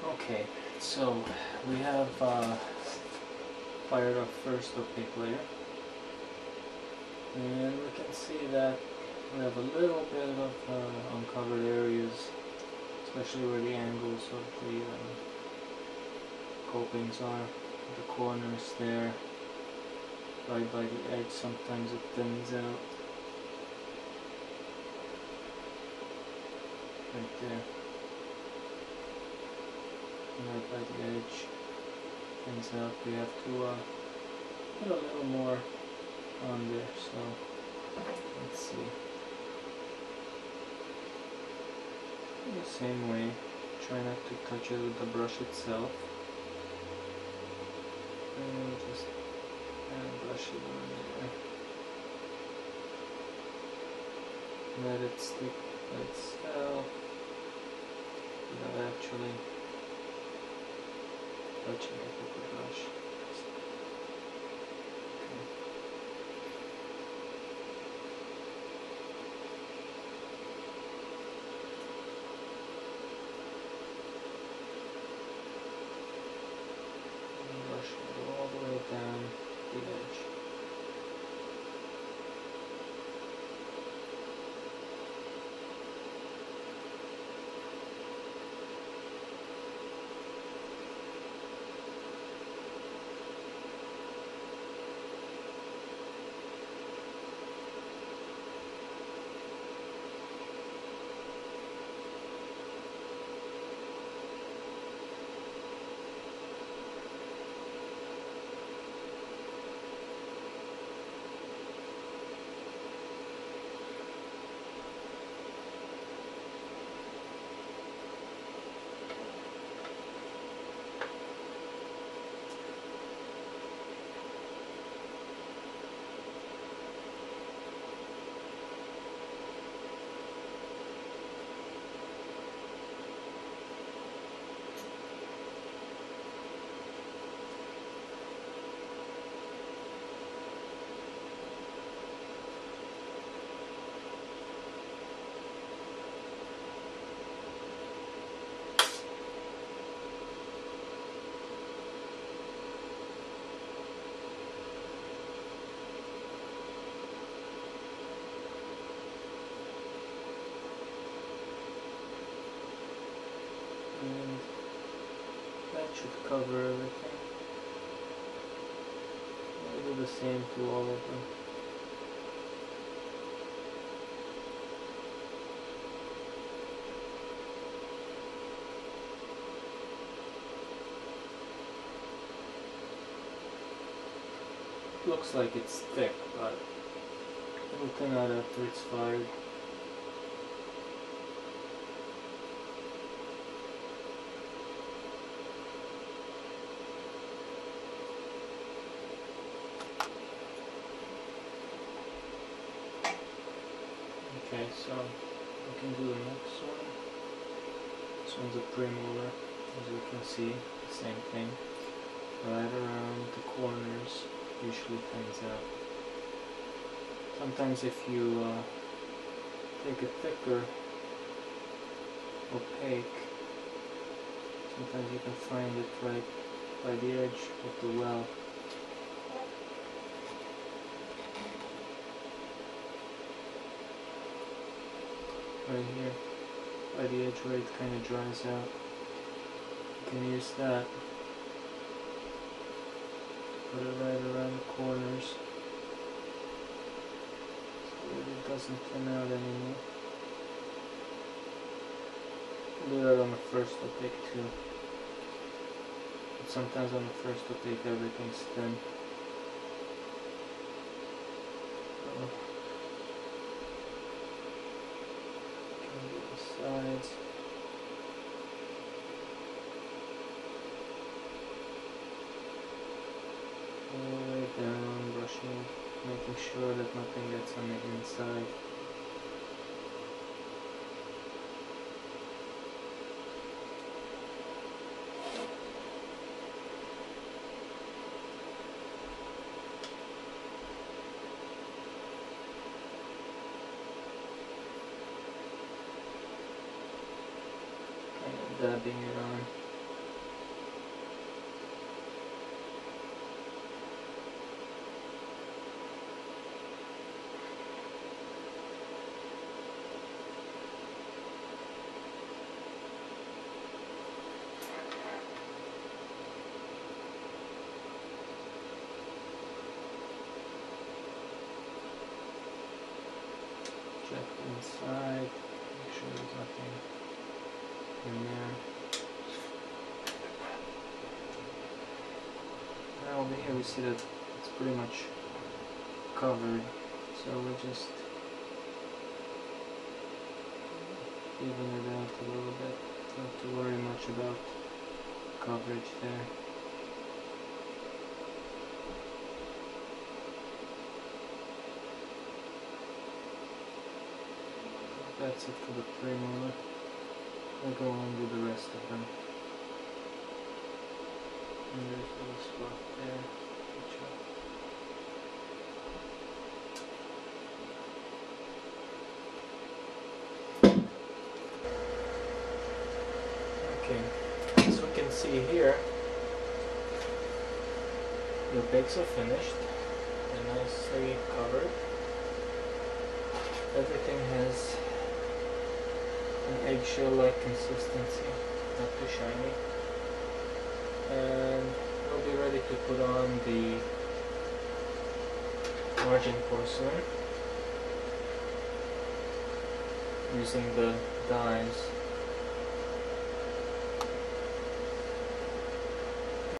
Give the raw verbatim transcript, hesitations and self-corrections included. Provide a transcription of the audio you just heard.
Okay, so we have uh, fired our first opaque layer, and we can see that we have a little bit of uh, uncovered areas, especially where the angles of the um, copings are, the corners there, right by the edge. Sometimes it thins out, right there. Right by the edge, thins out. We have to uh, put a little more on there, so let's see. In the same way, try not to touch it with the brush itself. And just uh, brush it on there. Let it stick by itself without actually touching it with the brush. Brush it all the way down the edge. And that should cover everything. We'll do the same to all of them. Looks like it's thick, but it'll thin out after it's fired. Okay, so we can do the next one. This one's a premolar, as you can see, the same thing. Right around the corners, usually thins out. Sometimes if you uh, take a thicker opaque, sometimes you can find it right by the edge of the well. Right here, by the edge where it kind of dries out. You can use that. Put it right around the corners so that it doesn't thin out anymore. Do that on the first opaque too. But sometimes on the first opaque everything's thin. So, can do the sides. All the way down, brushing, making sure that nothing gets on the inside. Kind of dabbing it on. in there. Now over here we see that it's pretty much covered, so we'll just even it out a little bit. Not to worry much about coverage there. That's it for the premolar. I'll go on with the rest of them. And there's a little spot there. Okay, as we can see here, the bakes are finished and nicely covered. Everything has an eggshell-like consistency, not too shiny. And we'll be ready to put on the margin porcelain using the dies